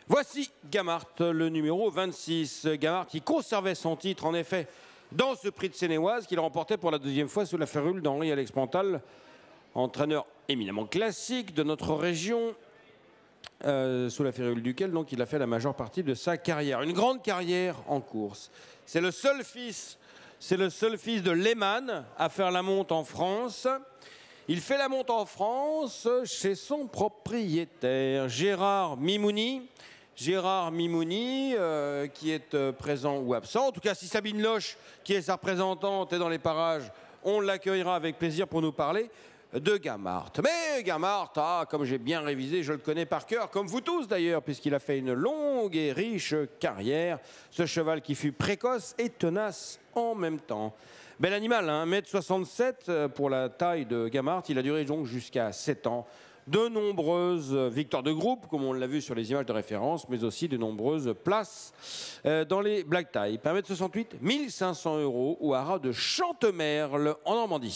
Voici Gamart, le numéro 26. Gamart qui conservait son titre, en effet, dans ce prix de Seine-et-Oise qu'il remportait pour la deuxième fois sous la férule d'Henri-Alex Pantal, entraîneur éminemment classique de notre région, sous la férule duquel donc, il a fait la majeure partie de sa carrière. Une grande carrière en course. C'est le seul fils de Lehmann à faire la monte en France. Il fait la monte en France chez son propriétaire, Gérard Mimouni. Gérard Mimouni, qui est présent ou absent. En tout cas, si Sabine Loche, qui est sa représentante, est dans les parages, on l'accueillera avec plaisir pour nous parler de Gamart. Mais Gamart, comme j'ai bien révisé, je le connais par cœur, comme vous tous d'ailleurs, puisqu'il a fait une longue et riche carrière. Ce cheval qui fut précoce et tenace en même temps. Bel animal, hein, 1,67 m pour la taille de Gamart. Il a duré donc jusqu'à 7 ans. De nombreuses victoires de groupe, comme on l'a vu sur les images de référence, mais aussi de nombreuses places dans les black type. 1,68 m, 1 500 € au haras de Chantemerle en Normandie.